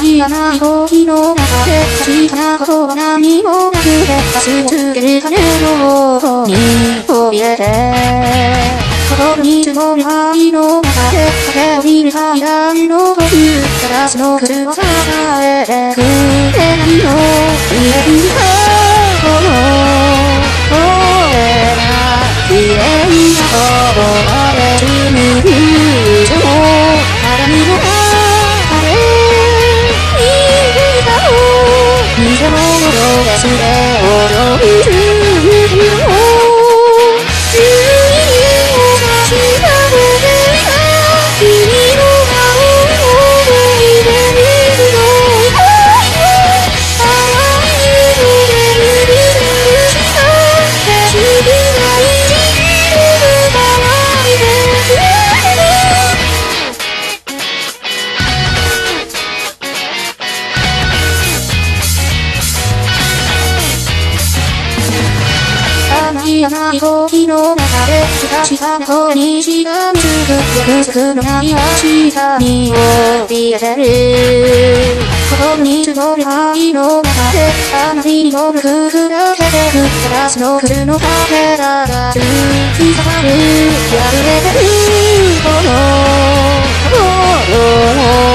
じゃない時の中で確かなことは何もなくて明日を告げる羽の方に飛び出て心に積もる灰の中で駆け降りる階段の途中ガラスの靴を支えてくれないの見えるかこの俺が綺麗な頬まで紡ぐ以上肌身のあれに歌を偽物のベスで踊るよ知らない時の中でひたひたな声にしがみつく約束のない明日に怯えてる心に積もる灰の中であまりにも深く砕けてくガラスの靴のかけらが突き刺さる破れてるこの心を